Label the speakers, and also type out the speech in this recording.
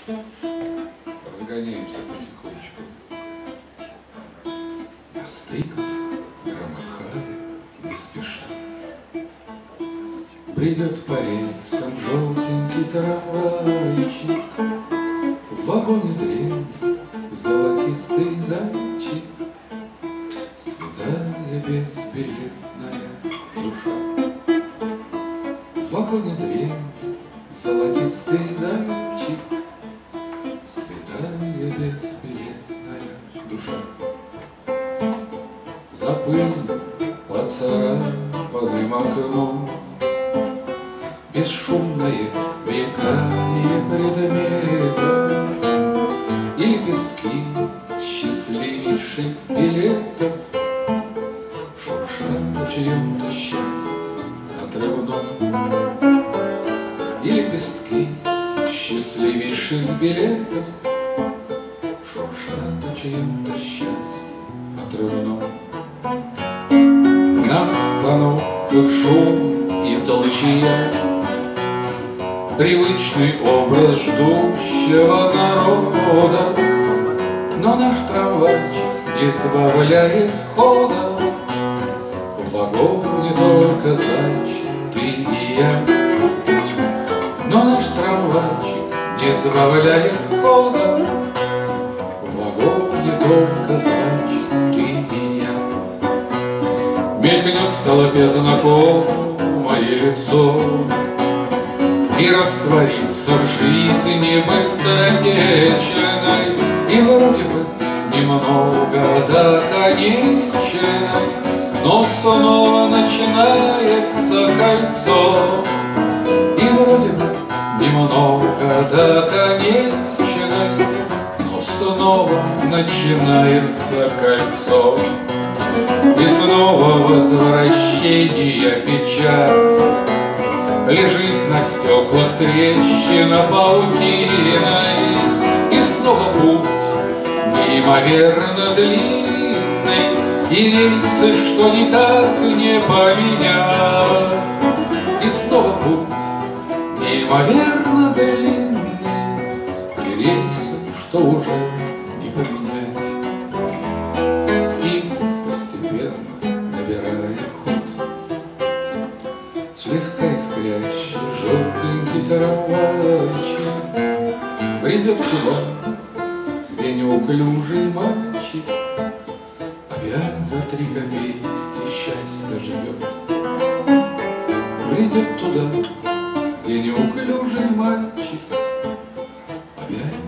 Speaker 1: Разгоняемся потихонечку. На стыках громыхали не спеша. Бредет по рельсам желтенький трамвайчик, в вагоне дремлет золотистый зайчик, святая безбилетная душа. В вагоне дремлет золотистый зайчик, святая безбилетная душа. За пыль поцарапанным окном бесшумное мелькание предметов и лепестки счастливейших билетов шуршат о чьем-то счастье отрывном. И лепестки счастливейших билетов шуршат о чьем-то счастье отрывном. На остановках шум и толчья, привычный образ ждущего народа, но наш трамвайчик не сбавляет хода. В вагоне только зайчик, ты и я, но наш трамвайчик не сбавляет хода. В вагоне только зайчик, ты и я. Мелькнет в толпе знакомое лицо и растворится в жизни быстротечной, и вроде бы немного до конечной, но снова начинается кольцо. И вроде бы немного до конечной, но снова начинается кольцо. И снова возвращение печать лежит на стеклах трещина паутиной. И снова путь неимоверно длинный, и рельсы, что никак не поменять. И снова путь неимоверно длинный, и рельсы, что уже не поменять. И постепенно набирая ход, слегка искрящий желтенький трамвайчик бредет туда, где неуклюжий мальчик опять за 3 копейки счастья ждет. Бредет туда, где неуклюжий мальчик опять